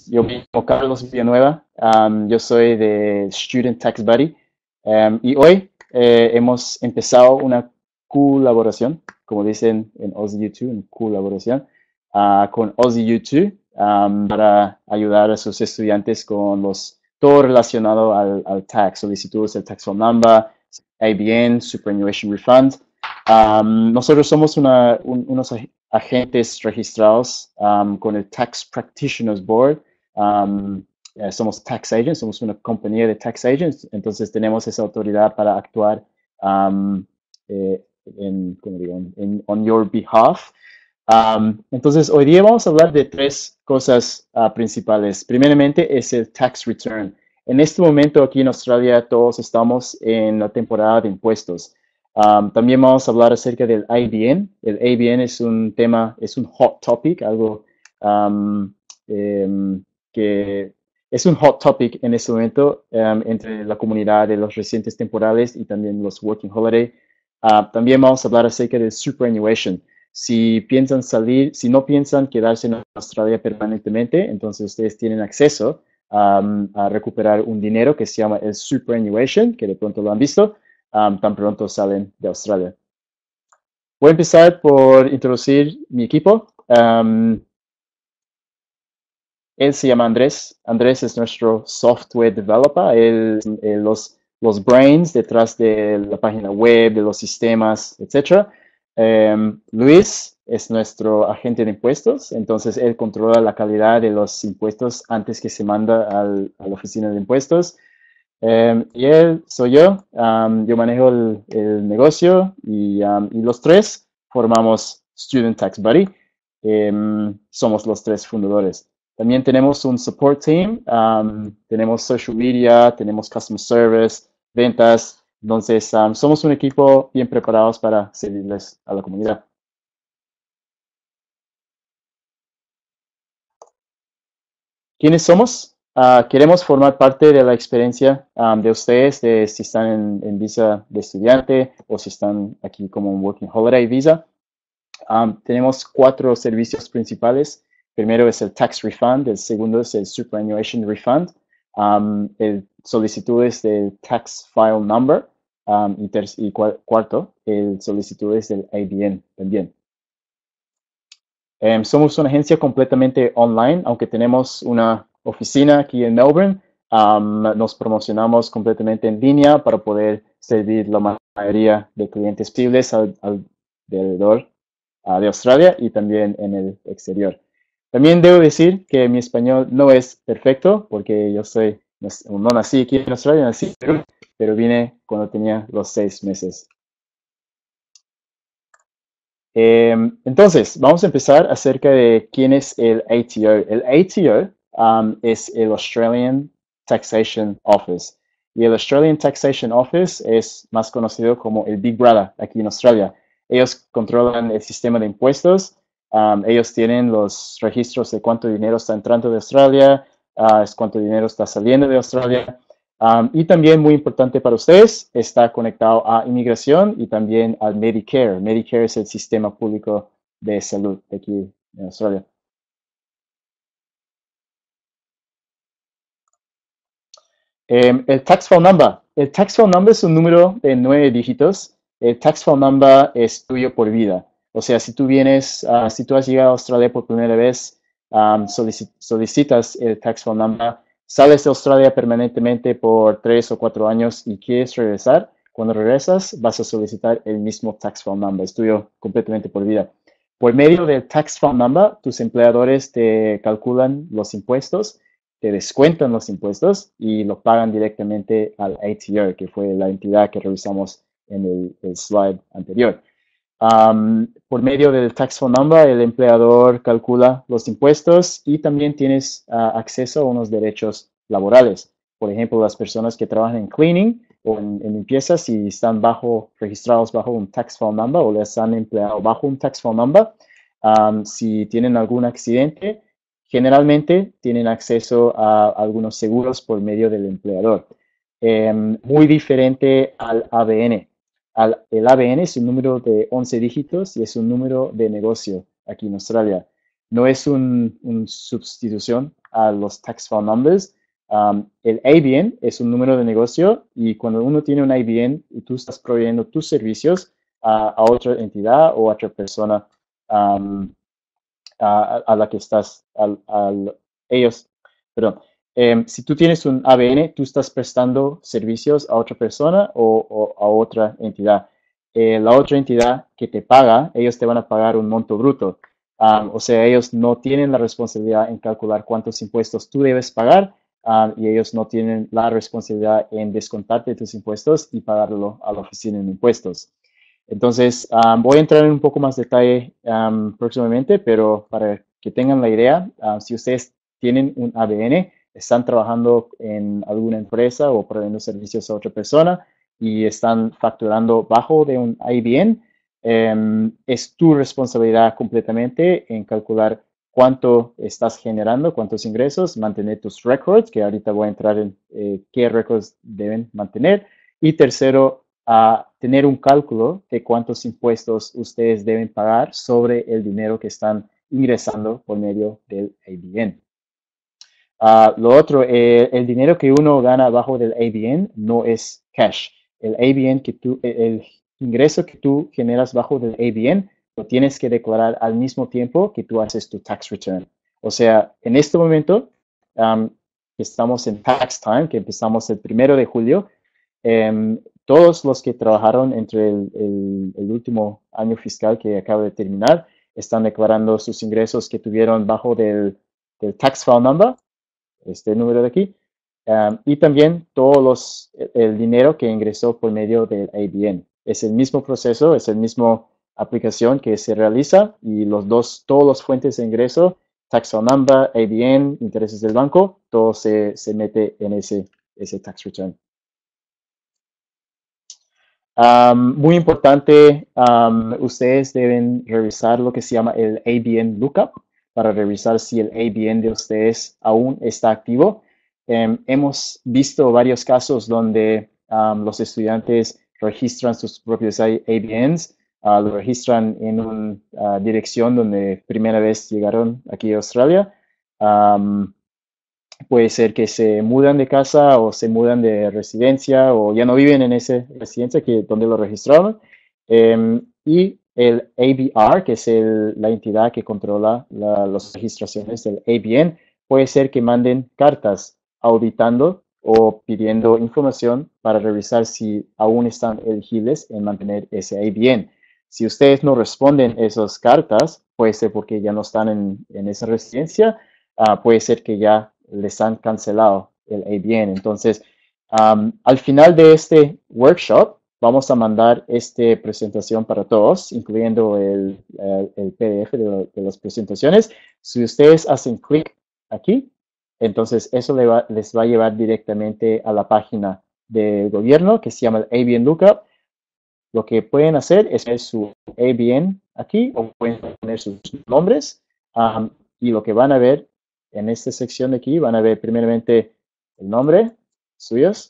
yo me llamo Carlos Villanueva, yo soy de Student Tax Buddy, y hoy hemos empezado una colaboración, como dicen en Aussie YouTube, una colaboración con Aussie YouTube para ayudar a sus estudiantes con todo relacionado al tax, solicitudes, el tax phone number, ABN, Superannuation Refund. Nosotros somos unos agentes registrados con el Tax Practitioners Board. Somos tax agents, somos una compañía de tax agents, entonces tenemos esa autoridad para actuar ¿cómo digo? On your behalf. Entonces, hoy día vamos a hablar de tres cosas principales. Primeramente es el tax return. En este momento aquí en Australia todos estamos en la temporada de impuestos. También vamos a hablar acerca del ABN. El ABN es un tema, es un hot topic, algo que es un hot topic en este momento entre la comunidad de los residentes temporales y también los working holiday. También vamos a hablar acerca del superannuation. Si piensan salir, si no piensan quedarse en Australia permanentemente, entonces ustedes tienen acceso a recuperar un dinero que se llama el superannuation, que de pronto lo han visto, tan pronto salen de Australia. Voy a empezar por introducir mi equipo. Él se llama Andrés. Andrés es nuestro software developer. Él, los brains detrás de la página web, de los sistemas, etc. Luis es nuestro agente de impuestos. Entonces, él controla la calidad de los impuestos antes que se manda a la oficina de impuestos. Y él soy yo. Yo manejo el negocio y los tres formamos Student Tax Buddy. Somos los tres fundadores. También tenemos un support team, tenemos social media, tenemos customer service, ventas. Entonces, somos un equipo bien preparados para servirles a la comunidad. ¿Quiénes somos? Queremos formar parte de la experiencia de ustedes, de si están en visa de estudiante o si están aquí como un Working Holiday Visa. Tenemos 4 servicios principales. Primero es el Tax Refund, el segundo es el Superannuation Refund, el solicitudes del Tax File Number y cuarto, el solicitudes del ABN también. Somos una agencia completamente online, aunque tenemos una oficina aquí en Melbourne. Nos promocionamos completamente en línea para poder servir la mayoría de clientes posibles alrededor de Australia y también en el exterior. También debo decir que mi español no es perfecto porque yo no nací aquí en Australia, nací en Perú, pero vine cuando tenía los 6 meses. Entonces, vamos a empezar acerca de quién es el ATO. El ATO es el Australian Taxation Office. Y el Australian Taxation Office es más conocido como el Big Brother aquí en Australia. Ellos controlan el sistema de impuestos. Ellos tienen los registros de cuánto dinero está entrando de Australia, cuánto dinero está saliendo de Australia. Y también muy importante para ustedes, está conectado a inmigración y también al Medicare. Medicare es el sistema público de salud de aquí en Australia. El tax file number. El tax file number es un número de 9 dígitos. El tax file number es tuyo por vida. O sea, si tú si tú has llegado a Australia por primera vez, solicitas el tax file number, sales de Australia permanentemente por 3 o 4 años y quieres regresar, cuando regresas vas a solicitar el mismo tax file number. Es tuyo completamente por vida. Por medio del tax file number, tus empleadores te calculan los impuestos, te descuentan los impuestos y lo pagan directamente al ATO, que fue la entidad que revisamos en el slide anterior. Por medio del tax file number, el empleador calcula los impuestos y también tienes acceso a unos derechos laborales. Por ejemplo, las personas que trabajan en cleaning o en limpieza, si están registrados bajo un tax file number o les han empleado bajo un tax file number, si tienen algún accidente, generalmente tienen acceso a algunos seguros por medio del empleador. Muy diferente al ABN. El ABN es un número de 11 dígitos y es un número de negocio aquí en Australia. No es una sustitución a los tax file numbers. El ABN es un número de negocio y cuando uno tiene un ABN y tú estás proveyendo tus servicios a otra entidad o a otra persona a la que estás, ellos, perdón. Si tú tienes un ABN, tú estás prestando servicios a otra persona o a otra entidad. La otra entidad que te paga, ellos te van a pagar un monto bruto. O sea, ellos no tienen la responsabilidad en calcular cuántos impuestos tú debes pagar y ellos no tienen la responsabilidad en descontarte tus impuestos y pagarlo a la oficina de impuestos. Entonces, voy a entrar en un poco más detalle próximamente, pero para que tengan la idea, si ustedes tienen un ABN, están trabajando en alguna empresa o proveyendo servicios a otra persona y están facturando bajo de un ABN, es tu responsabilidad completamente en calcular cuánto estás generando, cuántos ingresos, mantener tus records, que ahorita voy a entrar en qué records deben mantener. Y tercero, a tener un cálculo de cuántos impuestos ustedes deben pagar sobre el dinero que están ingresando por medio del ABN. Lo otro, el dinero que uno gana bajo del ABN no es cash. El ABN el ingreso que tú generas bajo del ABN lo tienes que declarar al mismo tiempo que tú haces tu tax return. O sea, en este momento, estamos en tax time, que empezamos el 1 de julio, todos los que trabajaron entre el último año fiscal que acaba de terminar están declarando sus ingresos que tuvieron bajo del tax file number, este número de aquí, y también el dinero que ingresó por medio del ABN. Es el mismo proceso, es el mismo aplicación que se realiza y todos los fuentes de ingreso, tax file number, ABN, intereses del banco, todo se mete en ese tax return. Muy importante, ustedes deben revisar lo que se llama el ABN Lookup para revisar si el ABN de ustedes aún está activo. Hemos visto varios casos donde los estudiantes registran sus propios ABNs, lo registran en una dirección donde primera vez llegaron aquí a Australia. Puede ser que se mudan de casa o se mudan de residencia o ya no viven en esa residencia donde lo registraron. Y el ABR, que es la entidad que controla las registraciones del ABN, puede ser que manden cartas auditando o pidiendo información para revisar si aún están elegibles en mantener ese ABN. Si ustedes no responden esas cartas, puede ser porque ya no están en esa residencia, puede ser que ya les han cancelado el ABN. Entonces, al final de este workshop, vamos a mandar esta presentación para todos, incluyendo el PDF de las presentaciones. Si ustedes hacen clic aquí, entonces eso les va a llevar directamente a la página del gobierno que se llama el ABN Lookup. Lo que pueden hacer es poner su ABN aquí o pueden poner sus nombres y lo que van a ver en esta sección de aquí, van a ver primeramente el nombre suyos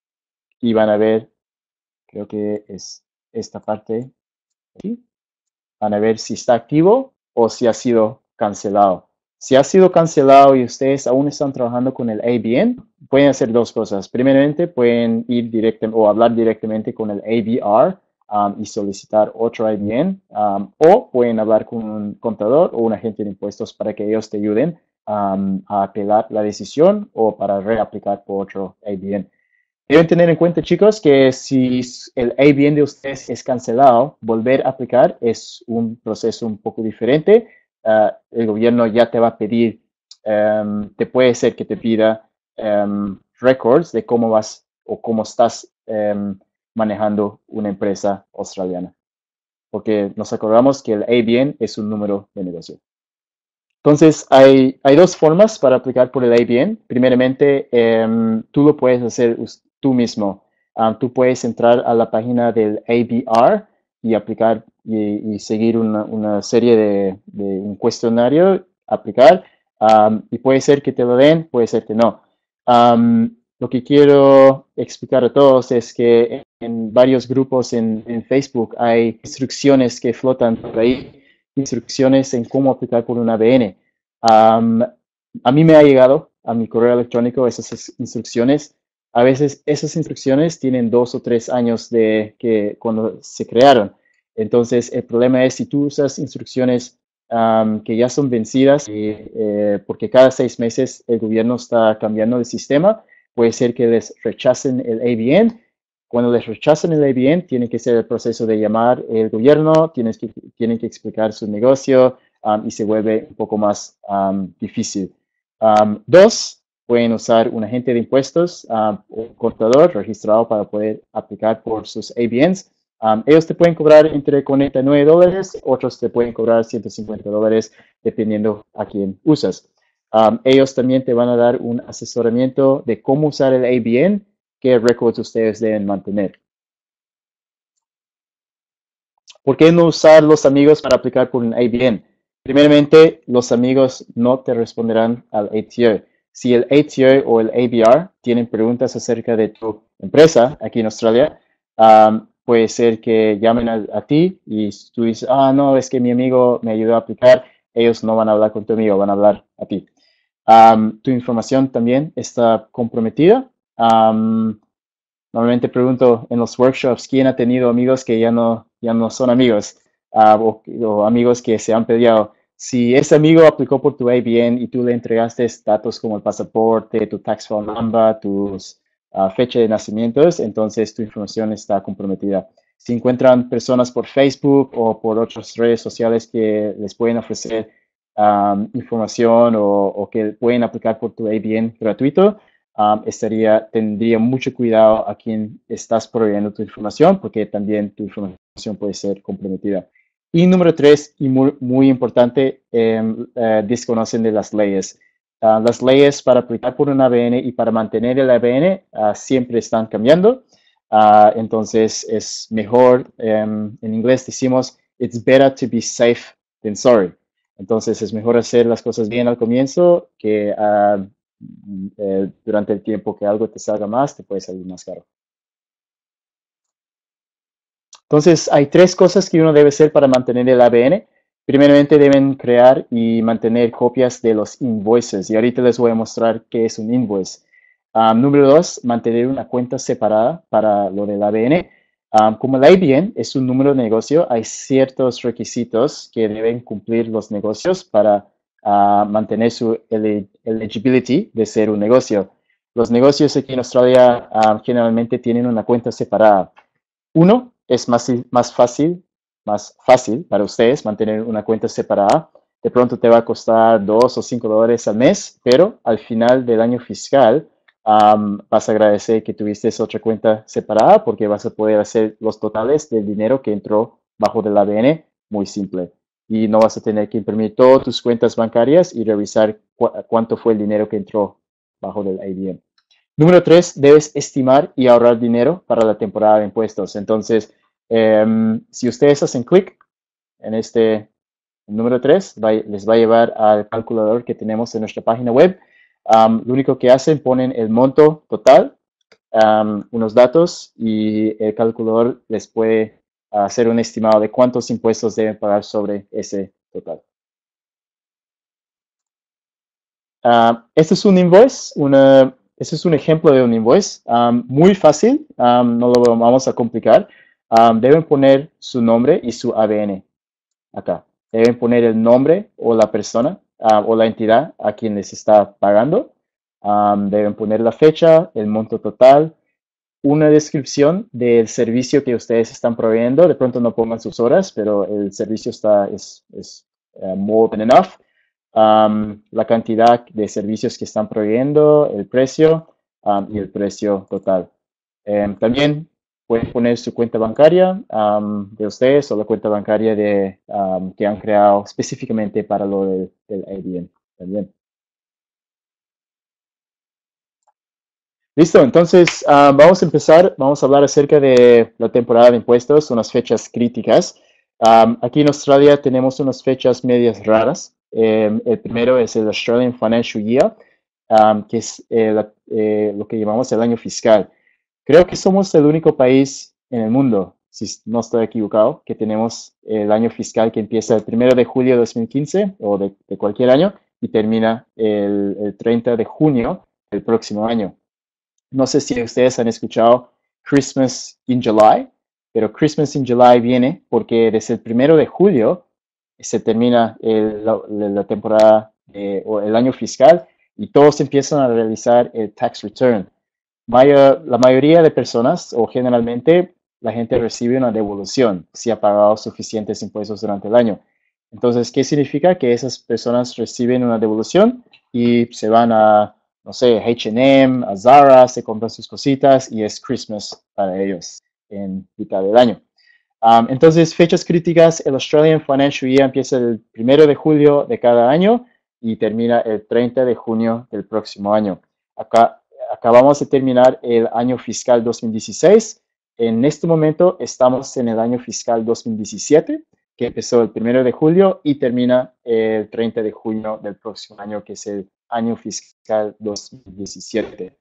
y van a ver, creo que es esta parte aquí, van a ver si está activo o si ha sido cancelado. Si ha sido cancelado y ustedes aún están trabajando con el ABN, pueden hacer dos cosas. Primeramente, pueden ir o hablar directamente con el ABR y solicitar otro ABN, o pueden hablar con un contador o un agente de impuestos para que ellos te ayuden a apelar la decisión o para reaplicar por otro ABN. Deben tener en cuenta, chicos, que si el ABN de ustedes es cancelado, volver a aplicar es un proceso un poco diferente. El gobierno ya te va a pedir, te puede ser que te pida records de cómo vas o cómo estás manejando una empresa australiana. Porque nos acordamos que el ABN es un número de negocio. Entonces, hay dos formas para aplicar por el ABN. Primeramente, tú lo puedes hacer tú mismo. Tú puedes entrar a la página del ABR y aplicar y seguir una serie de un cuestionario, aplicar, y puede ser que te lo den, puede ser que no. Lo que quiero explicar a todos es que en varios grupos en Facebook hay instrucciones que flotan por ahí, instrucciones en cómo aplicar por un ABN. A mí me ha llegado a mi correo electrónico esas instrucciones. A veces esas instrucciones tienen 2 o 3 años de que cuando se crearon. Entonces, el problema es si tú usas instrucciones que ya son vencidas, porque cada 6 meses el gobierno está cambiando el sistema, puede ser que les rechacen el ABN. Cuando les rechacen el ABN, tiene que ser el proceso de llamar el gobierno, tienen que explicar su negocio y se vuelve un poco más difícil. Dos, pueden usar un agente de impuestos o un contador registrado para poder aplicar por sus ABNs. Ellos te pueden cobrar entre $49, otros te pueden cobrar $150, dependiendo a quién usas. Ellos también te van a dar un asesoramiento de cómo usar el ABN, qué records ustedes deben mantener. ¿Por qué no usar los amigos para aplicar por un ABN? Primeramente, los amigos no te responderán al ATO. Si el ATO o el ABR tienen preguntas acerca de tu empresa aquí en Australia, puede ser que llamen a ti y tú dices, no, es que mi amigo me ayudó a aplicar. Ellos no van a hablar con tu amigo, van a hablar a ti. Tu información también está comprometida. Normalmente pregunto en los workshops quién ha tenido amigos que ya no son amigos o amigos que se han peleado. Si ese amigo aplicó por tu ABN y tú le entregaste datos como el pasaporte, tu tax file number, tus fecha de nacimientos, entonces tu información está comprometida. Si encuentran personas por Facebook o por otras redes sociales que les pueden ofrecer información o que pueden aplicar por tu ABN gratuito, tendría mucho cuidado a quien estás proveyendo tu información, porque también tu información puede ser comprometida. Y número tres, y muy importante, desconocen de las leyes. Las leyes para aplicar por un ABN y para mantener el ABN siempre están cambiando. Entonces es mejor, en inglés decimos, it's better to be safe than sorry. Entonces es mejor hacer las cosas bien al comienzo que durante el tiempo que algo te salga más, te puede salir más caro. Entonces, hay 3 cosas que uno debe hacer para mantener el ABN. Primeramente, deben crear y mantener copias de los invoices. Y ahorita les voy a mostrar qué es un invoice. Número 2, mantener una cuenta separada para lo del ABN. Como el ABN es un número de negocio, hay ciertos requisitos que deben cumplir los negocios para mantener su eligibility de ser un negocio. Los negocios aquí en Australia generalmente tienen una cuenta separada. Uno, es más fácil para ustedes mantener una cuenta separada. De pronto te va a costar $2 o $5 al mes, pero al final del año fiscal vas a agradecer que tuviste otra cuenta separada porque vas a poder hacer los totales del dinero que entró bajo del ABN muy simple. Y no vas a tener que imprimir todas tus cuentas bancarias y revisar cuánto fue el dinero que entró bajo del ABN. Número 3, debes estimar y ahorrar dinero para la temporada de impuestos. Entonces, si ustedes hacen clic en este número 3, les va a llevar al calculador que tenemos en nuestra página web. Lo único que hacen, ponen el monto total, unos datos y el calculador les puede hacer un estimado de cuántos impuestos deben pagar sobre ese total. Este es un invoice, este es un ejemplo de un invoice, muy fácil, no lo vamos a complicar. Deben poner su nombre y su ABN acá. Deben poner el nombre o la persona o la entidad a quien les está pagando. Deben poner la fecha, el monto total, una descripción del servicio que ustedes están proveyendo. De pronto no pongan sus horas, pero el servicio es more than enough. La cantidad de servicios que están proveyendo, el precio y el precio total. También pueden poner su cuenta bancaria de ustedes o la cuenta bancaria que han creado específicamente para lo del ABN también. Listo, entonces vamos a empezar, vamos a hablar acerca de la temporada de impuestos, unas fechas críticas. Aquí en Australia tenemos unas fechas medias raras. El primero es el Australian Financial Year, que es lo que llamamos el año fiscal. Creo que somos el único país en el mundo, si no estoy equivocado, que tenemos el año fiscal que empieza el 1 de julio de 2015 o de cualquier año y termina el 30 de junio del próximo año. No sé si ustedes han escuchado Christmas in July, pero Christmas in July viene porque desde el 1 de julio se termina la temporada o el año fiscal y todos empiezan a realizar el tax return. La mayoría de personas, o generalmente, la gente recibe una devolución si ha pagado suficientes impuestos durante el año. Entonces, ¿qué significa? Que esas personas reciben una devolución y se van a, no sé, H&M, a Zara, se compran sus cositas y es Christmas para ellos en mitad del año. Entonces, fechas críticas, el Australian Financial Year empieza el 1 de julio de cada año y termina el 30 de junio del próximo año. Acá acabamos de terminar el año fiscal 2016. En este momento estamos en el año fiscal 2017, que empezó el 1 de julio y termina el 30 de junio del próximo año, que es el año fiscal 2017.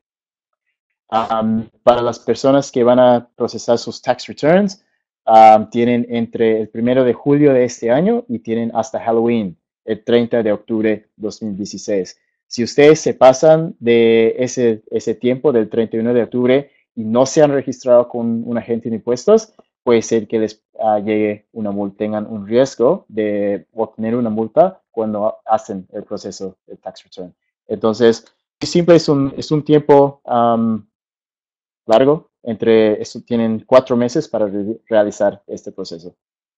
Para las personas que van a procesar sus tax returns, tienen entre el 1 de julio de este año y tienen hasta Halloween, el 30 de octubre 2016. Si ustedes se pasan de ese tiempo del 31 de octubre y no se han registrado con un agente de impuestos, puede ser que les llegue una multa, tengan un riesgo de obtener una multa cuando hacen el proceso de tax return. Entonces, siempre es un tiempo largo, tienen 4 meses para realizar este proceso.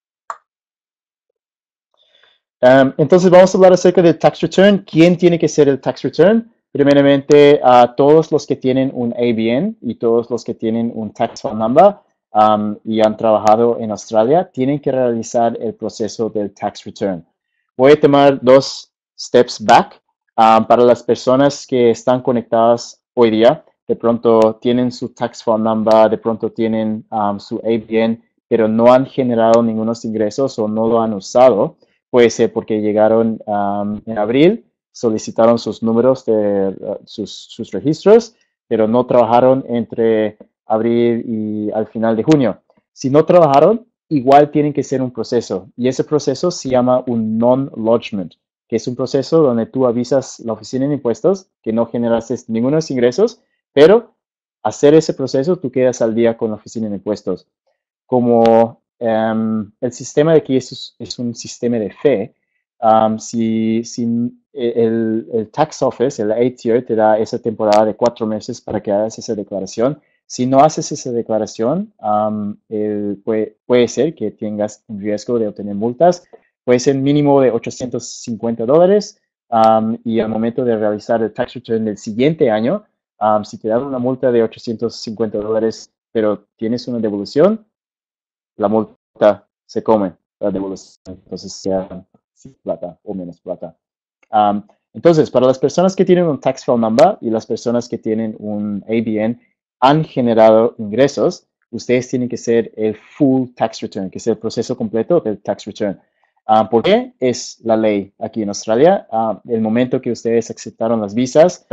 Entonces vamos a hablar acerca del tax return. ¿Quién tiene que hacer el tax return? Primeramente, a todos los que tienen un ABN y todos los que tienen un tax file number y han trabajado en Australia, tienen que realizar el proceso del tax return. Voy a tomar 2 steps back. Para las personas que están conectadas hoy día, de pronto tienen su tax file number, de pronto tienen su ABN, pero no han generado ningunos ingresos o no lo han usado. Puede ser porque llegaron en abril, solicitaron sus números de sus registros, pero no trabajaron entre abril y al final de junio. Si no trabajaron, igual tienen que hacer un proceso y ese proceso se llama un non-lodgement, que es un proceso donde tú avisas la oficina de impuestos que no generaste ningunos ingresos, pero hacer ese proceso tú quedas al día con la oficina de impuestos. Como el sistema de aquí es un sistema de fe, si el tax office, el ATO, te da esa temporada de 4 meses para que hagas esa declaración. Si no haces esa declaración, puede ser que tengas un riesgo de obtener multas. Puede ser mínimo de $850 y al momento de realizar el tax return del siguiente año, si te dan una multa de $850, pero tienes una devolución, la multa se come, la devolución, entonces sea plata o menos plata. Entonces, para las personas que tienen un tax file number y las personas que tienen un ABN han generado ingresos, ustedes tienen que hacer el full tax return, que es el proceso completo del tax return. ¿Por qué? Es la ley aquí en Australia. El momento que ustedes aceptaron las visas,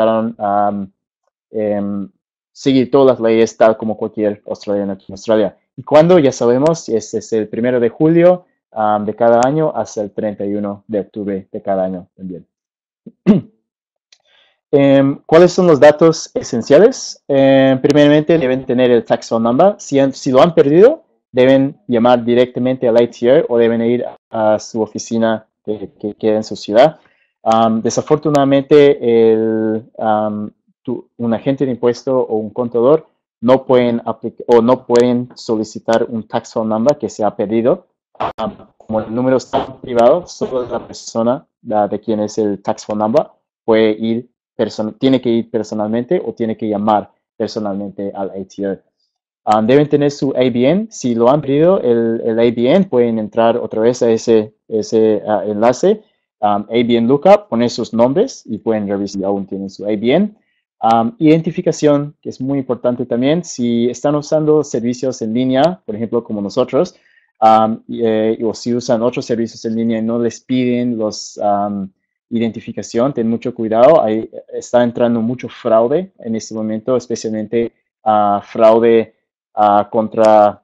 seguir todas las leyes tal como cualquier australiano aquí en Australia. Y cuando ya sabemos, es desde el 1 de julio de cada año hasta el 31 de octubre de cada año también. ¿Cuáles son los datos esenciales? Primeramente deben tener el tax file number. Si lo han perdido, deben llamar directamente al ATO o deben ir a su oficina que queda en su ciudad. Desafortunadamente, un agente de impuesto o un contador no pueden solicitar un tax file number que se ha perdido. Como el número está privado, solo la persona de quien es el tax file number tiene que ir personalmente o tiene que llamar personalmente al ATO. Deben tener su ABN. Si lo han pedido, el ABN, pueden entrar otra vez a ese enlace, ABN Lookup, poner sus nombres y pueden revisar si aún tienen su ABN. Identificación, que es muy importante también. Si están usando servicios en línea, por ejemplo, como nosotros, o si usan otros servicios en línea y no les piden los identificación, ten mucho cuidado. Ahí está entrando mucho fraude en este momento, especialmente fraude contra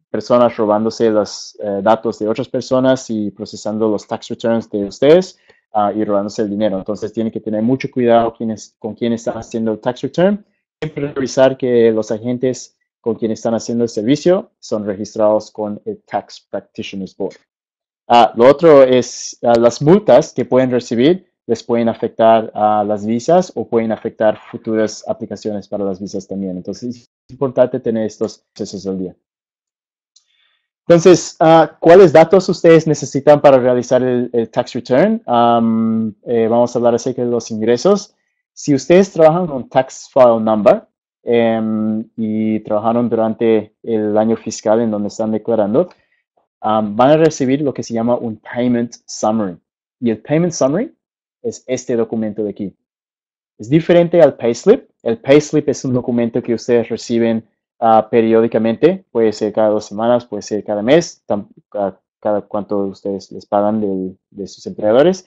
personas robándose los datos de otras personas y procesando los tax returns de ustedes. y robándose el dinero. Entonces tienen que tener mucho cuidado con quién están haciendo el tax return. Siempre revisar que los agentes con quien están haciendo el servicio son registrados con el Tax Practitioners Board. Lo otro es las multas que pueden recibir les pueden afectar a las visas o pueden afectar futuras aplicaciones para las visas también. Entonces es importante tener estos procesos al día. Entonces, ¿cuáles datos ustedes necesitan para realizar el tax return? Vamos a hablar acerca de los ingresos. Si ustedes trabajan con Tax File Number y trabajaron durante el año fiscal en donde están declarando, van a recibir lo que se llama un Payment Summary. Y el Payment Summary es este documento de aquí. Es diferente al Payslip. El Payslip es un documento que ustedes reciben periódicamente, puede ser cada 2 semanas, puede ser cada mes, cada cuánto ustedes les pagan de sus empleadores.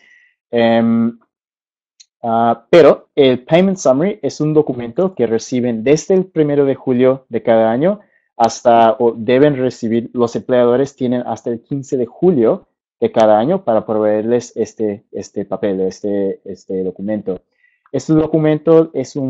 Pero el Payment Summary es un documento que reciben desde el 1 de julio de cada año o deben recibir, los empleadores tienen hasta el 15 de julio de cada año para proveerles este papel, este documento. Este documento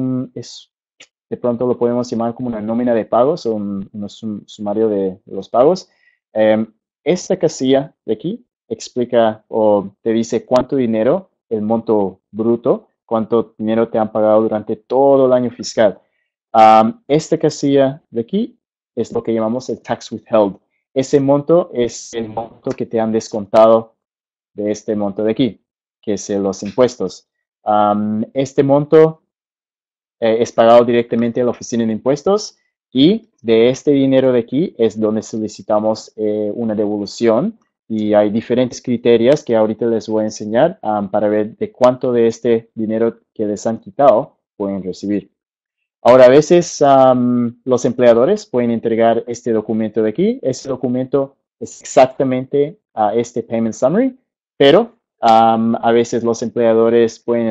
de pronto lo podemos llamar como una nómina de pagos o un sumario de los pagos. Esta casilla de aquí explica o te dice cuánto dinero, el monto bruto, cuánto dinero te han pagado durante todo el año fiscal. Esta casilla de aquí es lo que llamamos el tax withheld. Ese monto es el monto que te han descontado de este monto de aquí, que es los impuestos. Este monto es pagado directamente a la oficina de impuestos y de este dinero de aquí es donde solicitamos una devolución y hay diferentes criterios que ahorita les voy a enseñar para ver de cuánto de este dinero que les han quitado pueden recibir. Ahora, a veces los empleadores pueden entregar este documento de aquí. Este documento es exactamente este Payment Summary, pero a veces los empleadores pueden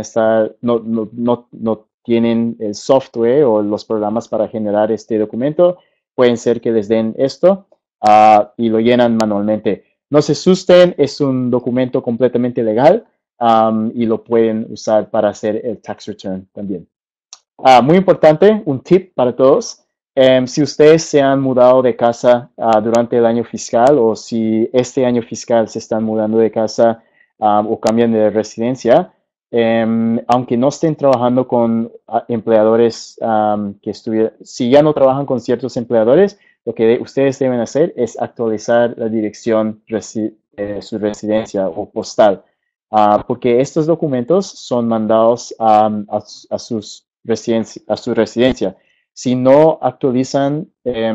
no tienen el software o los programas para generar este documento. Pueden ser que les den esto y lo llenan manualmente. No se asusten, es un documento completamente legal y lo pueden usar para hacer el tax return también. Muy importante, un tip para todos. Si ustedes se han mudado de casa durante el año fiscal o si este año fiscal se están mudando de casa o cambian de residencia, aunque no estén trabajando con empleadores si ya no trabajan con ciertos empleadores, lo que ustedes deben hacer es actualizar la dirección de su residencia o postal, porque estos documentos son mandados a su residencia. Si no actualizan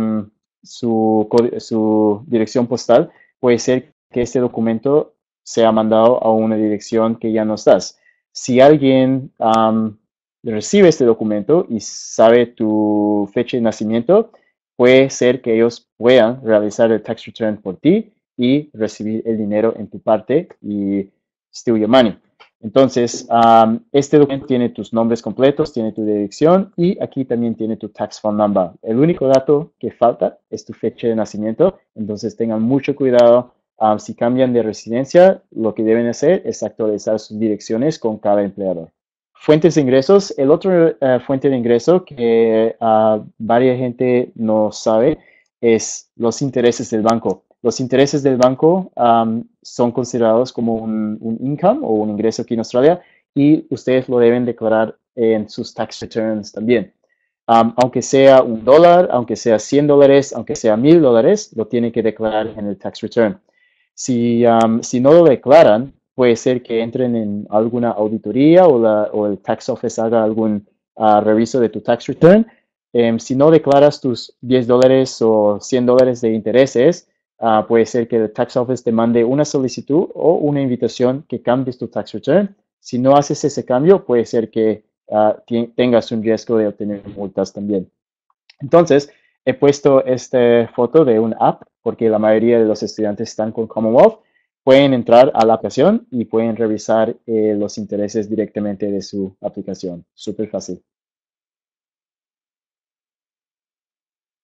su dirección postal, puede ser que este documento sea mandado a una dirección que ya no estás. Si alguien recibe este documento y sabe tu fecha de nacimiento, puede ser que ellos puedan realizar el tax return por ti y recibir el dinero en tu parte y steal your money. Entonces, este documento tiene tus nombres completos, tiene tu dirección y aquí también tiene tu tax file number. El único dato que falta es tu fecha de nacimiento, entonces tengan mucho cuidado. Si cambian de residencia, lo que deben hacer es actualizar sus direcciones con cada empleador. Fuentes de ingresos. El otro fuente de ingreso que varias gente no sabe es los intereses del banco. Los intereses del banco son considerados como un income o un ingreso aquí en Australia y ustedes lo deben declarar en sus tax returns también. Aunque sea $1, aunque sea $100, aunque sea $1,000, lo tienen que declarar en el tax return. Si no lo declaran, puede ser que entren en alguna auditoría o el tax office haga algún reviso de tu tax return. Si no declaras tus $10 o $100 de intereses, puede ser que el tax office te mande una solicitud o una invitación que cambies tu tax return. Si no haces ese cambio, puede ser que tengas un riesgo de obtener multas también. Entonces, he puesto esta foto de un app porque la mayoría de los estudiantes están con Commonwealth. Pueden entrar a la aplicación y pueden revisar los intereses directamente de su aplicación. Súper fácil.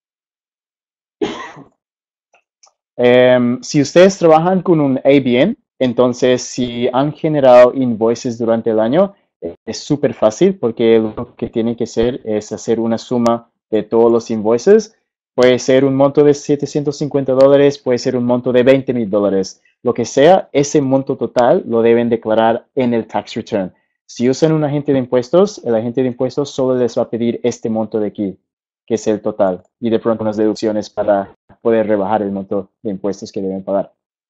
Si ustedes trabajan con un ABN, Entonces, si han generado invoices durante el año, es súper fácil porque lo que tienen que hacer es hacer una suma de todos los invoices. Puede ser un monto de $750, puede ser un monto de $20,000. Lo que sea, ese monto total lo deben declarar en el tax return. Si usan un agente de impuestos, el agente de impuestos solo les va a pedir este monto de aquí, que es el total, y de pronto unas deducciones para poder rebajar el monto de impuestos que deben pagar.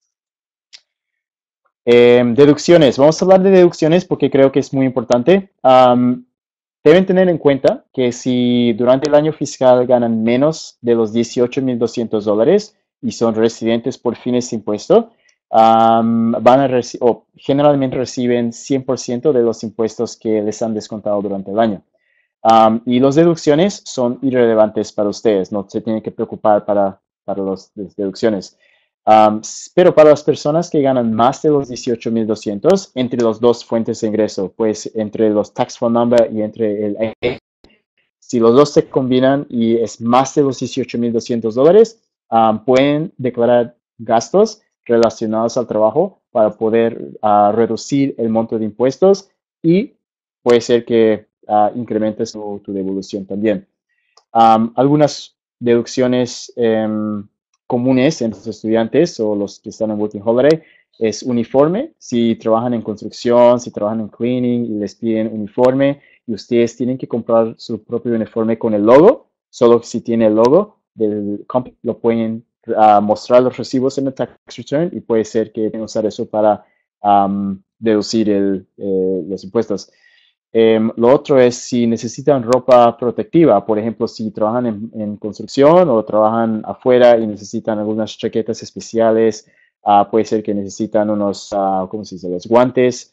Deducciones. Vamos a hablar de deducciones porque creo que es muy importante. Deben tener en cuenta que si durante el año fiscal ganan menos de los $18,200 y son residentes por fines de impuesto, van a o generalmente reciben 100% de los impuestos que les han descontado durante el año. Y las deducciones son irrelevantes para ustedes, no se tienen que preocupar para las deducciones. Pero para las personas que ganan más de los 18,200, entre las dos fuentes de ingreso, pues entre los tax phone number y entre el AA, si los dos se combinan y es más de los $18,200, pueden declarar gastos relacionados al trabajo para poder reducir el monto de impuestos y puede ser que incrementes tu devolución también. Algunas deducciones comunes entre los estudiantes o los que están en Working Holiday es uniforme. Si trabajan en construcción, si trabajan en cleaning y les piden uniforme y ustedes tienen que comprar su propio uniforme con el logo, solo si tiene el logo del company lo pueden mostrar los recibos en el tax return y puede ser que pueden usar eso para deducir los impuestos. Lo otro es si necesitan ropa protectiva, por ejemplo, si trabajan en construcción o trabajan afuera y necesitan algunas chaquetas especiales, puede ser que necesitan unos, ¿cómo se dice?, los guantes.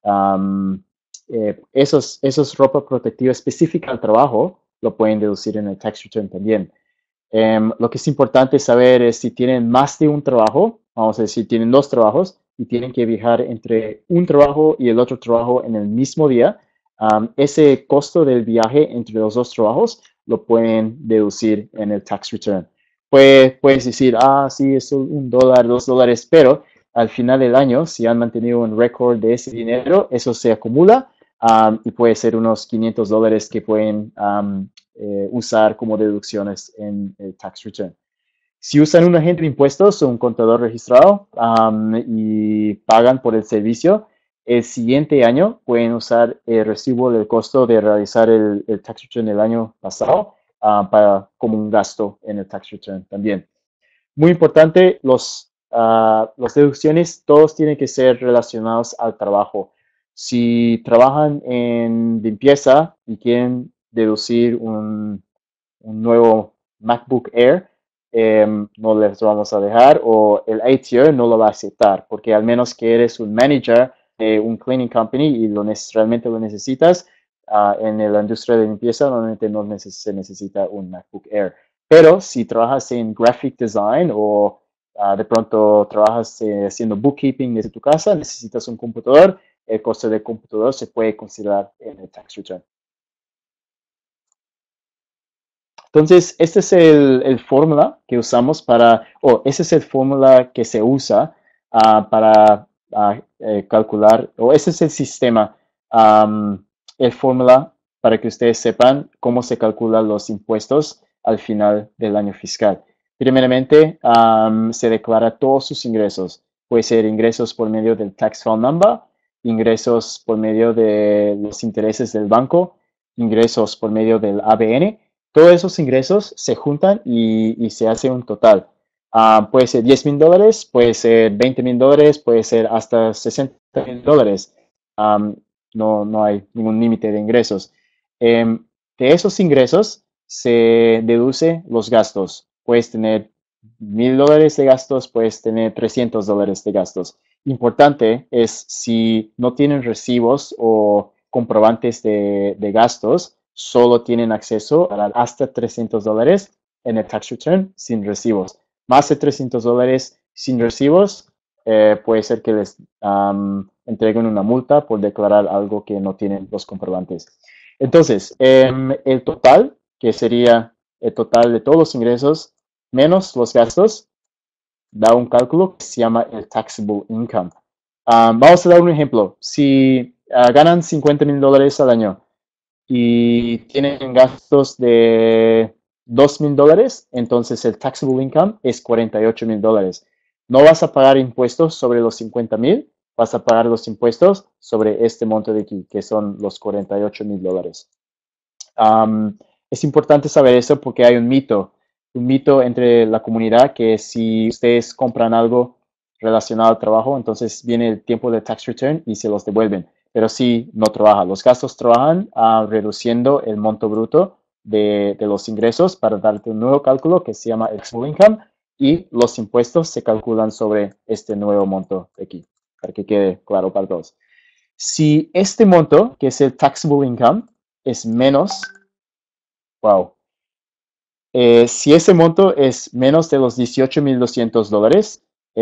Esos ropa protectiva específica al trabajo lo pueden deducir en el tax return también. Lo que es importante saber es si tienen más de un trabajo, vamos a decir, tienen dos trabajos y tienen que viajar entre un trabajo y el otro trabajo en el mismo día, ese costo del viaje entre los dos trabajos lo pueden deducir en el tax return. Puedes decir, sí, es $1, $2, pero al final del año, si han mantenido un récord de ese dinero, eso se acumula y puede ser unos $500 que pueden usar como deducciones en el tax return. Si usan un agente de impuestos o un contador registrado y pagan por el servicio, el siguiente año pueden usar el recibo del costo de realizar el tax return del año pasado como un gasto en el tax return también. Muy importante, las deducciones todos tienen que ser relacionados al trabajo. Si trabajan en limpieza y quieren deducir un nuevo MacBook Air, no les vamos a dejar, o el ATO no lo va a aceptar, porque al menos que eres un manager de un cleaning company y realmente lo necesitas, en la industria de limpieza normalmente no se necesita un MacBook Air. Pero si trabajas en graphic design o de pronto trabajas haciendo bookkeeping desde tu casa, necesitas un computador, el costo del computador se puede considerar en el tax return. Entonces, este es el fórmula que usamos ese es el fórmula que se usa para calcular, o ese es el sistema, el fórmula para que ustedes sepan cómo se calculan los impuestos al final del año fiscal. Primeramente, se declara todos sus ingresos. Puede ser ingresos por medio del tax file number, ingresos por medio de los intereses del banco, ingresos por medio del ABN. Todos esos ingresos se juntan y se hace un total. Puede ser $10,000, puede ser $20,000, puede ser hasta $60,000. No hay ningún límite de ingresos. De esos ingresos se deduce los gastos. Puedes tener $1,000 de gastos, puedes tener $300 de gastos. Importante es si no tienen recibos o comprobantes de gastos, solo tienen acceso a hasta $300 en el tax return sin recibos. Más de $300 sin recibos, puede ser que les entreguen una multa por declarar algo que no tienen los comprobantes. Entonces, el total, que sería el total de todos los ingresos menos los gastos, da un cálculo que se llama el taxable income. Vamos a dar un ejemplo. Si ganan $50,000 al año y tienen gastos de $2,000, entonces el taxable income es $48,000. No vas a pagar impuestos sobre los 50,000, vas a pagar los impuestos sobre este monto de aquí, que son los $48,000. Es importante saber eso porque hay un mito entre la comunidad que si ustedes compran algo relacionado al trabajo, entonces viene el tiempo de tax return y se los devuelven. Pero sí, no trabaja. Los gastos trabajan reduciendo el monto bruto de los ingresos para darte un nuevo cálculo que se llama taxable income y los impuestos se calculan sobre este nuevo monto de aquí, para que quede claro para todos. Si este monto, que es el taxable income, es menos, wow, si ese monto es menos de los $18,200,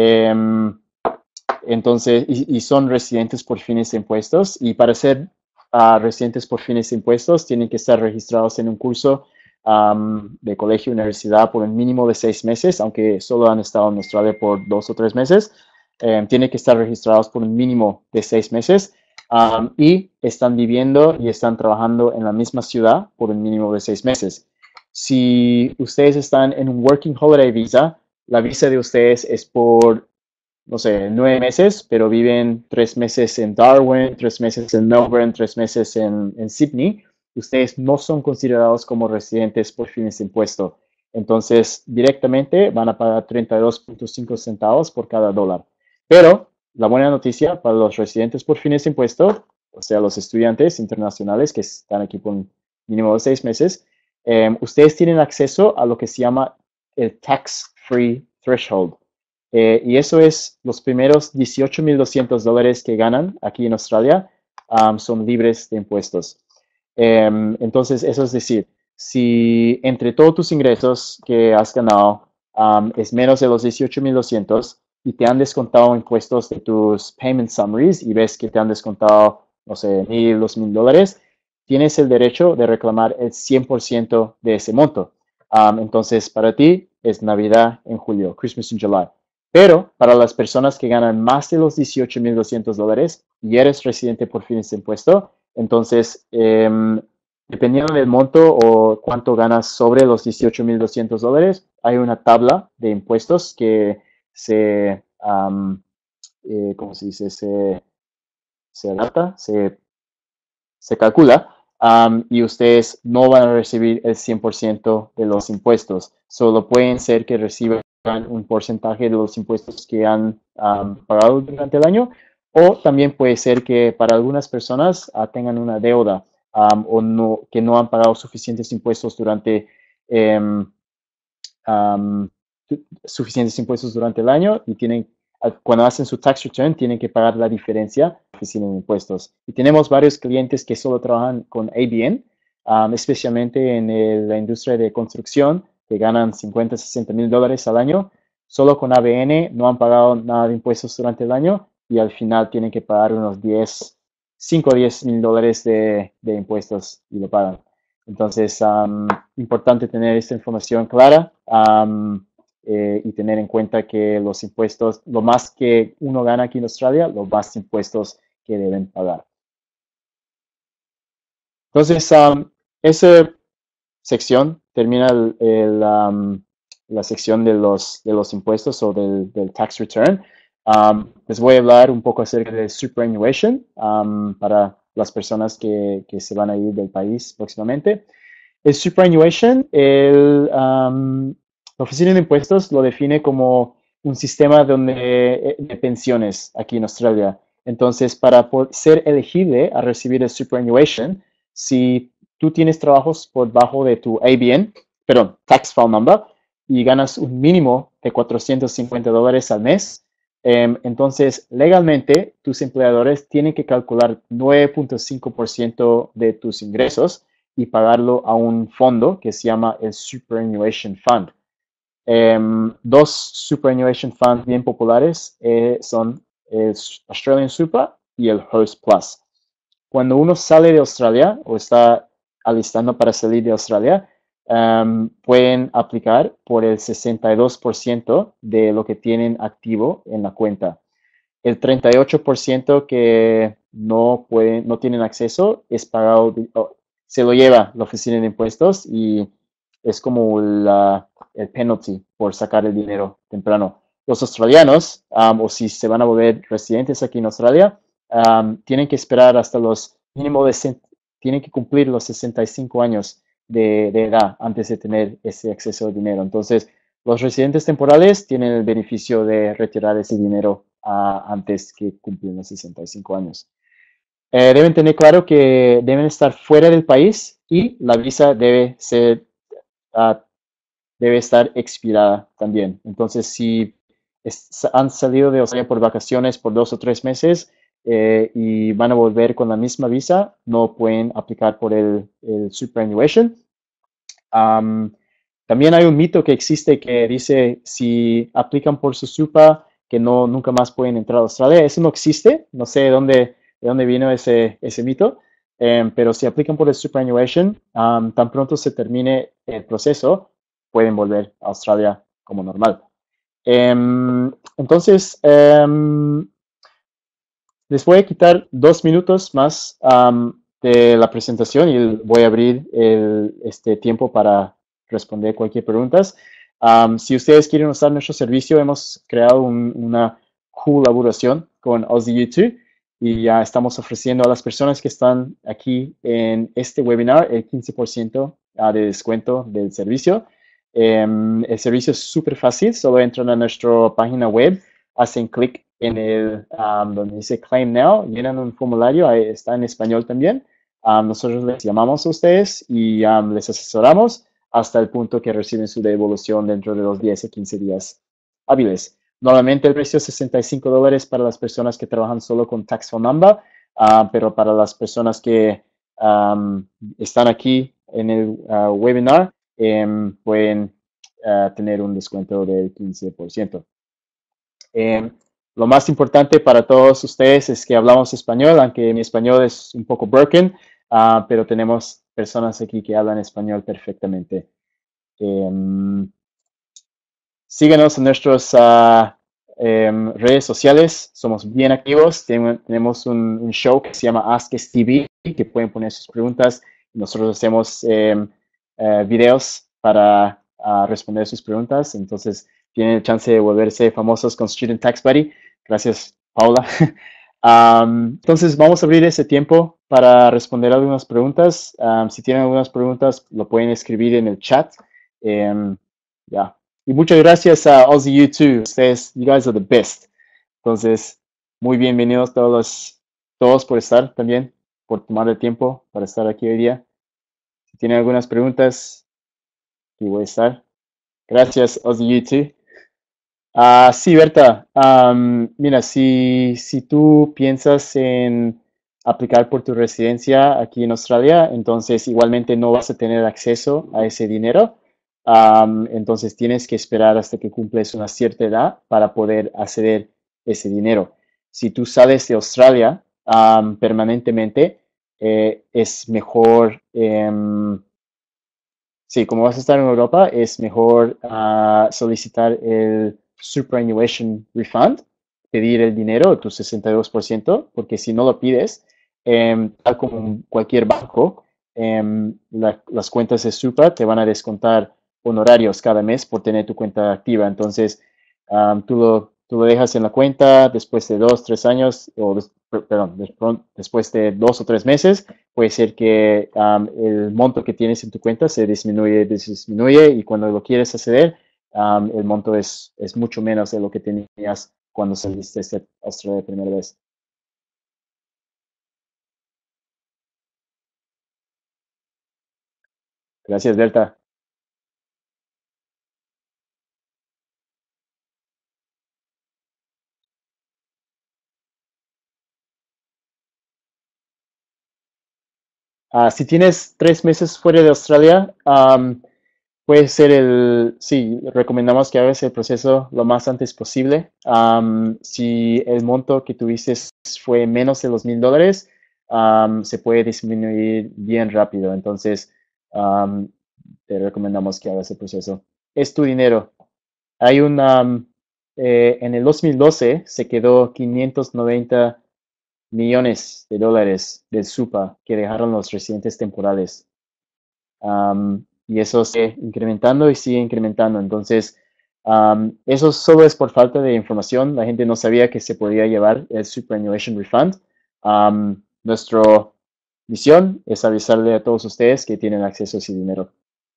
entonces, y son residentes por fines de impuestos, y para ser residentes por fines de impuestos tienen que estar registrados en un curso de colegio o universidad por un mínimo de 6 meses, aunque solo han estado en Australia por 2 o 3 meses. Tienen que estar registrados por un mínimo de 6 meses y están viviendo y están trabajando en la misma ciudad por un mínimo de 6 meses. Si ustedes están en un Working Holiday Visa, la visa de ustedes es por, no sé, 9 meses, pero viven 3 meses en Darwin, 3 meses en Melbourne, 3 meses en Sydney. Ustedes no son considerados como residentes por fines de impuesto. Entonces, directamente van a pagar 32.5 centavos por cada dólar. Pero la buena noticia para los residentes por fines de impuesto, o sea, los estudiantes internacionales que están aquí por un mínimo de 6 meses, ustedes tienen acceso a lo que se llama el tax-free threshold. Y eso es los primeros $18,200 que ganan aquí en Australia son libres de impuestos. Entonces, eso es decir, si entre todos tus ingresos que has ganado es menos de los 18,200 y te han descontado impuestos de tus payment summaries y ves que te han descontado, no sé, 1,000, $2,000, tienes el derecho de reclamar el 100% de ese monto. Entonces, para ti es Navidad en julio, Christmas in July. Pero para las personas que ganan más de los $18,200 y eres residente por fines de impuesto, entonces, dependiendo del monto o cuánto ganas sobre los $18,200, hay una tabla de impuestos que ¿cómo se dice? Se adapta, se calcula y ustedes no van a recibir el 100% de los impuestos. Solo pueden ser que reciban un porcentaje de los impuestos que han pagado durante el año o también puede ser que para algunas personas tengan una deuda o no, que no han pagado suficientes impuestos durante um, suficientes impuestos durante el año y cuando hacen su tax return, tienen que pagar la diferencia a la oficina de impuestos. Y tenemos varios clientes que solo trabajan con ABN, especialmente en la industria de construcción, que ganan 50, $60,000 al año. Solo con ABN no han pagado nada de impuestos durante el año y al final tienen que pagar unos 5 o 10 mil dólares de impuestos y lo pagan. Entonces, importante tener esta información clara y tener en cuenta que los impuestos, lo más que uno gana aquí en Australia, los más impuestos que deben pagar. Entonces, esa sección termina la sección de los impuestos o del tax return. Les voy a hablar un poco acerca de superannuation para las personas que se van a ir del país próximamente. El superannuation, la Oficina de Impuestos lo define como un sistema de pensiones aquí en Australia. Entonces, para ser elegible a recibir el superannuation, si tú tienes trabajos por debajo de tu ABN, perdón, tax file number, y ganas un mínimo de $450 al mes, entonces legalmente tus empleadores tienen que calcular 9.5% de tus ingresos y pagarlo a un fondo que se llama el Superannuation Fund. Dos Superannuation Funds bien populares son el Australian Super y el Host Plus. Cuando uno sale de Australia o está alistando para salir de Australia, pueden aplicar por el 62% de lo que tienen activo en la cuenta. El 38% que no pueden, no tienen acceso es pagado, se lo lleva la oficina de impuestos y es como el penalty por sacar el dinero temprano. Los australianos, o si se van a volver residentes aquí en Australia, tienen que esperar hasta los mínimo de, tienen que cumplir los 65 años de edad antes de tener ese acceso al dinero. Entonces, los residentes temporales tienen el beneficio de retirar ese dinero antes que cumplen los 65 años. Deben tener claro que deben estar fuera del país y la visa uh, debe estar expirada también. Entonces, si han salido de Australia por vacaciones por 2 o 3 meses y van a volver con la misma visa, no pueden aplicar por el superannuation. Um, También hay un mito que existe que dice si aplican por su SUPA que no nunca más pueden entrar a Australia. Eso no existe. No sé de dónde vino ese mito. Pero si aplican por el superannuation, tan pronto se termine el proceso, pueden volver a Australia como normal. Entonces, les voy a quitar 2 minutos más de la presentación y voy a abrir este tiempo para responder cualquier pregunta. Si ustedes quieren usar nuestro servicio, hemos creado una colaboración con Aussie YouTube y ya estamos ofreciendo a las personas que están aquí en este webinar el 15% de descuento del servicio. El servicio es súper fácil, solo entran a nuestra página web, hacen clic en el donde dice Claim Now, llenan un formulario, ahí está en español también. Nosotros les llamamos a ustedes y les asesoramos hasta el punto que reciben su devolución dentro de los 10 o 15 días hábiles. Normalmente el precio es $65 para las personas que trabajan solo con Tax Phone Number, pero para las personas que están aquí en el webinar pueden tener un descuento del 15%. Lo más importante para todos ustedes es que hablamos español, aunque mi español es un poco broken, pero tenemos personas aquí que hablan español perfectamente. Síganos en nuestras redes sociales, somos bien activos, tenemos un show que se llama Ask STV, que pueden poner sus preguntas. Nosotros hacemos videos para responder sus preguntas, entonces tienen el chance de volverse famosos con Student Tax Buddy. Gracias, Paula. Entonces vamos a abrir ese tiempo para responder algunas preguntas. Si tienen algunas preguntas, lo pueden escribir en el chat. Ya. Y muchas gracias a Aussie YouTube. Ustedes, you guys are the best. Entonces, muy bienvenidos todos por estar también, por tomar el tiempo para estar aquí hoy día. Si tienen algunas preguntas, aquí voy a estar. Gracias, Aussie YouTube. Sí, Berta. Mira, si tú piensas en aplicar por tu residencia aquí en Australia, entonces igualmente no vas a tener acceso a ese dinero. Entonces tienes que esperar hasta que cumples una cierta edad para poder acceder a ese dinero. Si tú sales de Australia permanentemente, es mejor, sí, como vas a estar en Europa, es mejor solicitar el superannuation refund, pedir el dinero, tu 62%, porque si no lo pides, tal como cualquier banco, las cuentas de super te van a descontar honorarios cada mes por tener tu cuenta activa. Entonces, tú lo dejas en la cuenta después de 2, 3 años, perdón, después de 2 o 3 meses, puede ser que el monto que tienes en tu cuenta se disminuye y cuando lo quieres acceder, el monto es mucho menos de lo que tenías cuando saliste de Australia la primera vez. Gracias, Berta. Si tienes 3 meses fuera de Australia, puede ser sí, recomendamos que hagas el proceso lo más antes posible. Si el monto que tuviste fue menos de los $1,000, se puede disminuir bien rápido. Entonces, te recomendamos que hagas el proceso. Es tu dinero. Hay en el 2012 se quedó 590 millones de dólares del SUPA que dejaron los residentes temporales. Y eso sigue incrementando y sigue incrementando. Entonces, eso solo es por falta de información. La gente no sabía que se podía llevar el Superannuation Refund. Nuestra misión es avisarle a todos ustedes que tienen acceso a ese dinero.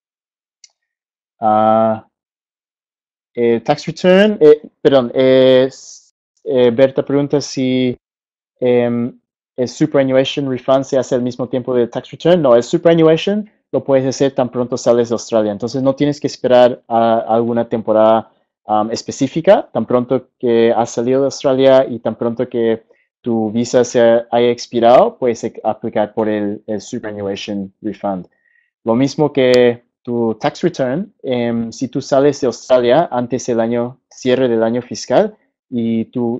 Tax return, perdón, Berta pregunta si el superannuation refund se hace al mismo tiempo del tax return. No, el superannuation lo puedes hacer tan pronto sales de Australia. Entonces no tienes que esperar a alguna temporada específica, tan pronto que has salido de Australia y tan pronto que tu visa se haya expirado, puedes aplicar por el superannuation refund. Lo mismo que tu tax return, si tú sales de Australia antes del cierre del año fiscal y tú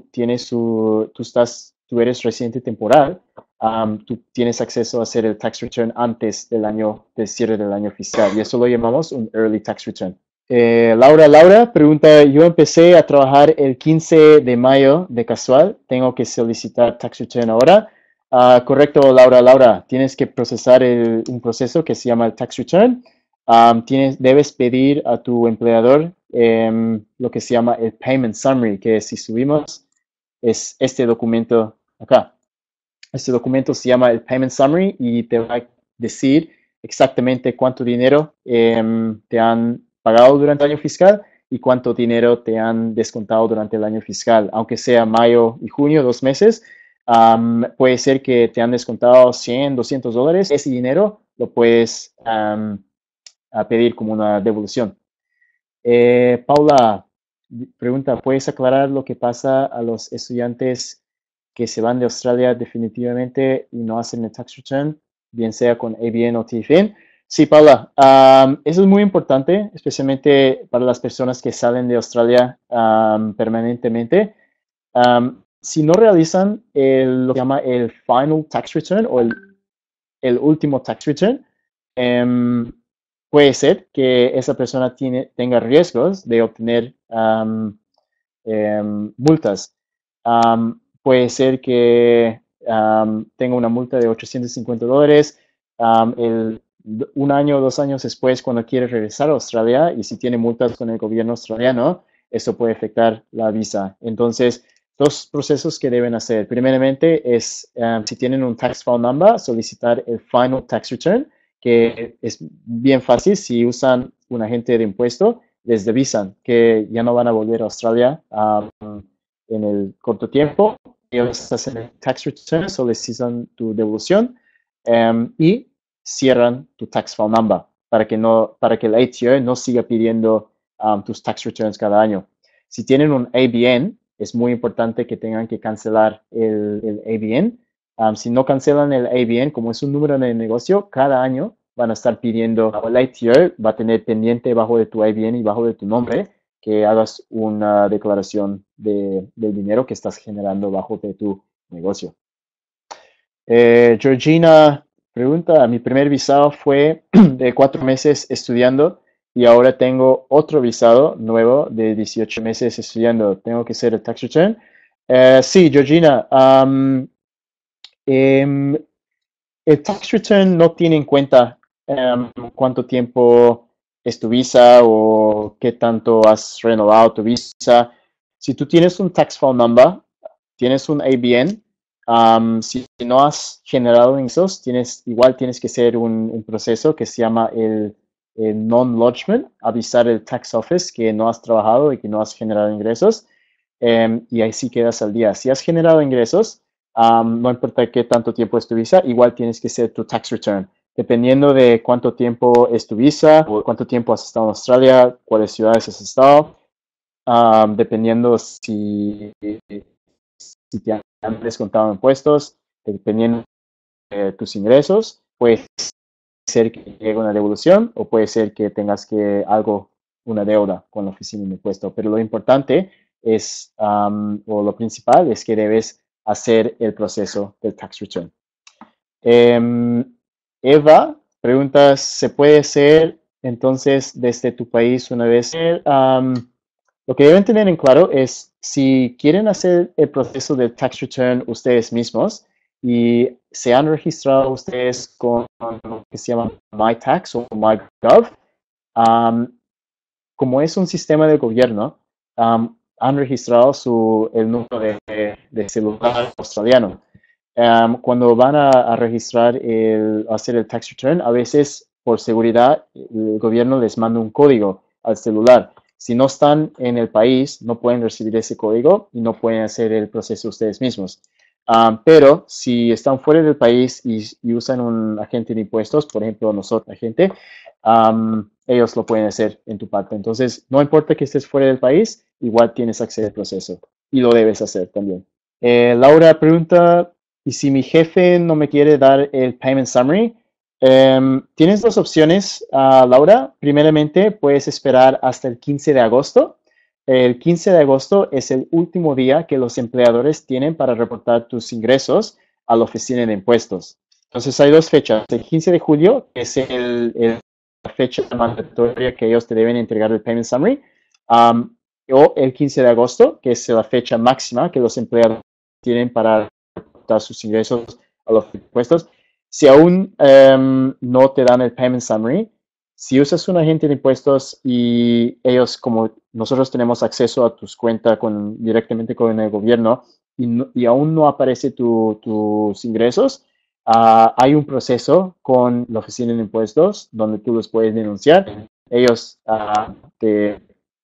eres residente temporal, tú tienes acceso a hacer el tax return antes del cierre del año fiscal y eso lo llamamos un early tax return. Laura pregunta, yo empecé a trabajar el 15 de mayo de casual, ¿tengo que solicitar tax return ahora? Correcto, Laura, tienes que procesar un proceso que se llama el tax return. Debes pedir a tu empleador lo que se llama el payment summary, que si subimos es este documento acá. Este documento se llama el payment summary y te va a decir exactamente cuánto dinero te han pagado durante el año fiscal y cuánto dinero te han descontado durante el año fiscal, aunque sea mayo y junio, 2 meses. Puede ser que te han descontado 100, 200 dólares. Ese dinero lo puedes pedir como una devolución. Paula pregunta, ¿puedes aclarar lo que pasa a los estudiantes que se van de Australia definitivamente y no hacen el tax return, bien sea con ABN o TFN? Sí, Paula, eso es muy importante, especialmente para las personas que salen de Australia permanentemente. Si no realizan lo que se llama el final tax return o el último tax return, puede ser que esa persona tenga riesgos de obtener multas. Puede ser que tenga una multa de 850 dólares un año o 2 años después cuando quiere regresar a Australia y si tiene multas con el gobierno australiano, eso puede afectar la visa. Entonces, 2 procesos que deben hacer. Primeramente es, si tienen un tax file number, solicitar el final tax return, que es bien fácil. Si usan un agente de impuesto, les devisan que ya no van a volver a Australia en el corto tiempo. Ellos hacen el tax return, solicitan tu devolución y cierran tu tax file number para que el ATO no siga pidiendo tus tax returns cada año. Si tienen un ABN, es muy importante que tengan que cancelar el ABN. Si no cancelan el ABN, como es un número de negocio, cada año van a estar pidiendo, el ATO va a tener pendiente bajo de tu ABN y bajo de tu nombre que hagas una declaración del dinero que estás generando bajo de tu negocio. Georgina pregunta, mi primer visado fue de 4 meses estudiando y ahora tengo otro visado nuevo de 18 meses estudiando. ¿Tengo que hacer el tax return? Sí, Georgina. El tax return no tiene en cuenta cuánto tiempo es tu visa o qué tanto has renovado tu visa. Si tú tienes un tax file number, tienes un ABN, si no has generado ingresos, igual tienes que hacer un proceso que se llama el non-lodgement, avisar el tax office que no has trabajado y que no has generado ingresos, y ahí sí quedas al día. Si has generado ingresos, no importa qué tanto tiempo es tu visa, igual tienes que hacer tu tax return. Dependiendo de cuánto tiempo es tu visa, o cuánto tiempo has estado en Australia, cuáles ciudades has estado, dependiendo si te han descontado impuestos, dependiendo de tus ingresos, puede ser que llegue una devolución o puede ser que tengas una deuda con la oficina de impuestos. Pero lo importante es, o lo principal es que debes hacer el proceso del tax return. Eva pregunta, ¿se puede hacer entonces desde tu país una vez? Lo que deben tener en claro es si quieren hacer el proceso del tax return ustedes mismos y se han registrado ustedes con lo que se llama MyTax o MyGov, um, como es un sistema de gobierno, han registrado el número de celular australiano. Cuando van a registrar hacer el tax return, a veces por seguridad el gobierno les manda un código al celular. Si no están en el país, no pueden recibir ese código y no pueden hacer el proceso ustedes mismos. Pero si están fuera del país y usan un agente de impuestos, por ejemplo, nosotros, agente, ellos lo pueden hacer en tu parte. Entonces, no importa que estés fuera del país, igual tienes acceso al proceso y lo debes hacer también. Laura pregunta, ¿y si mi jefe no me quiere dar el payment summary? Tienes dos opciones, Laura. Primeramente, puedes esperar hasta el 15 de agosto. El 15 de agosto es el último día que los empleadores tienen para reportar tus ingresos a la oficina de impuestos. Entonces, hay dos fechas. El 15 de julio, que es la fecha mandatoria que ellos te deben entregar el payment summary, o el 15 de agosto, que es la fecha máxima que los empleadores tienen para reportar sus ingresos a los impuestos. Si aún no te dan el payment summary, si usas un agente de impuestos y ellos, como nosotros tenemos acceso a tus cuentas directamente con el gobierno y aún no aparece tus ingresos, hay un proceso con la oficina de impuestos donde tú los puedes denunciar. Ellos te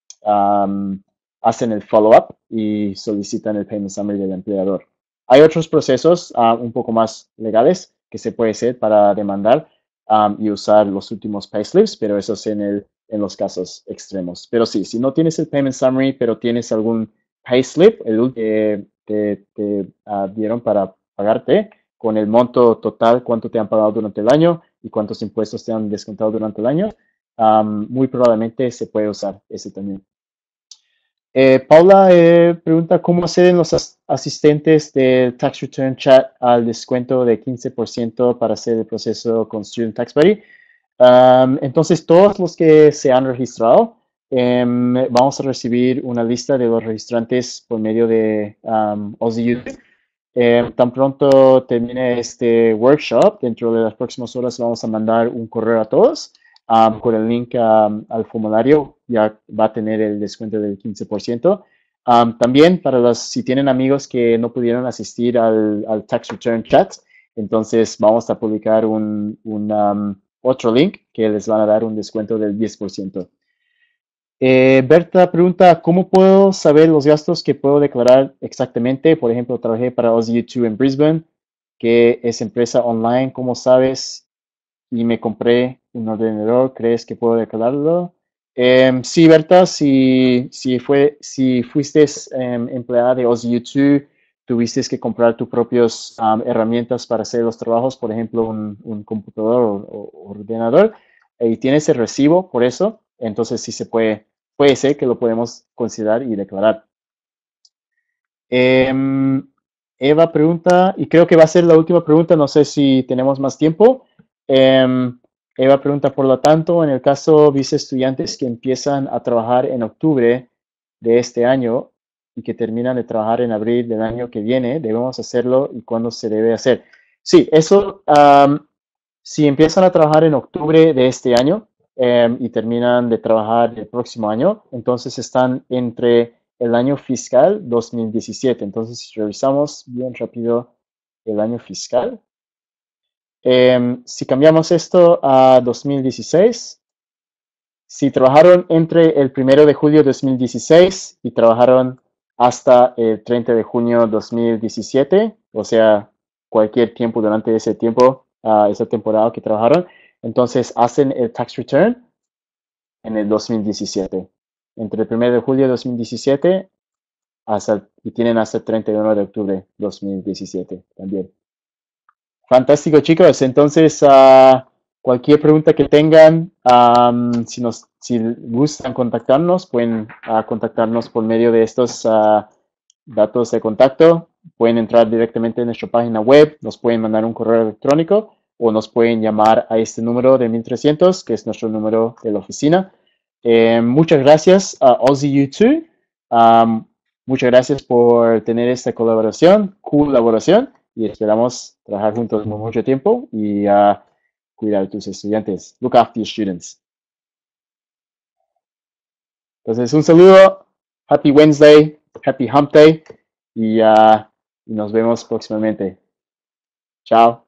hacen el follow-up y solicitan el payment summary del empleador. Hay otros procesos un poco más legales que se puede hacer para demandar y usar los últimos payslips, pero eso es en los casos extremos. Pero sí, si no tienes el payment summary, pero tienes algún payslip, el que te dieron para pagarte, con el monto total, cuánto te han pagado durante el año y cuántos impuestos te han descontado durante el año, muy probablemente se puede usar ese también. Paula pregunta cómo acceden los asistentes del Tax Return Chat al descuento de 15% para hacer el proceso con Student Tax Buddy. Entonces, todos los que se han registrado, vamos a recibir una lista de los registrantes por medio de Aussie YouTube. Tan pronto termine este workshop, dentro de las próximas horas vamos a mandar un correo a todos con el link al formulario. Ya va a tener el descuento del 15%. También si tienen amigos que no pudieron asistir al Tax Return Chat, entonces vamos a publicar otro link que les van a dar un descuento del 10%. Berta pregunta, ¿cómo puedo saber los gastos que puedo declarar exactamente? Por ejemplo, trabajé para Aussie YouTube en Brisbane, que es empresa online, ¿cómo sabes? Y me compré un ordenador, ¿crees que puedo declararlo? Sí, Berta, si fuiste empleada de Aussie YouTube, tuviste que comprar tus propias herramientas para hacer los trabajos, por ejemplo, un computador o ordenador, y tienes el recibo por eso, entonces sí puede ser que lo podemos considerar y declarar. Eva pregunta, y creo que va a ser la última pregunta, no sé si tenemos más tiempo. Eva pregunta, por lo tanto, en el caso de estudiantes que empiezan a trabajar en octubre de este año y que terminan de trabajar en abril del año que viene, ¿debemos hacerlo y cuándo se debe hacer? Sí, eso, si empiezan a trabajar en octubre de este año y terminan de trabajar el próximo año, entonces están entre el año fiscal 2017. Entonces, si revisamos bien rápido el año fiscal, si cambiamos esto a 2016, si trabajaron entre el 1 de julio de 2016 y trabajaron hasta el 30 de junio 2017, o sea, cualquier tiempo durante ese tiempo, esa temporada que trabajaron, entonces hacen el tax return en el 2017. Entre el 1 de julio de 2017 y tienen hasta el 31 de octubre 2017 también. Fantástico, chicos. Entonces, cualquier pregunta que tengan, si gustan contactarnos, pueden contactarnos por medio de estos datos de contacto. Pueden entrar directamente en nuestra página web, nos pueden mandar un correo electrónico o nos pueden llamar a este número de 1300, que es nuestro número de la oficina. Muchas gracias a Aussie YouTube Muchas gracias por tener esta colaboración, y esperamos trabajar juntos por mucho tiempo y cuidar a tus estudiantes. Look after your students. Entonces, un saludo, Happy Wednesday, Happy Hump Day y nos vemos próximamente. Chao.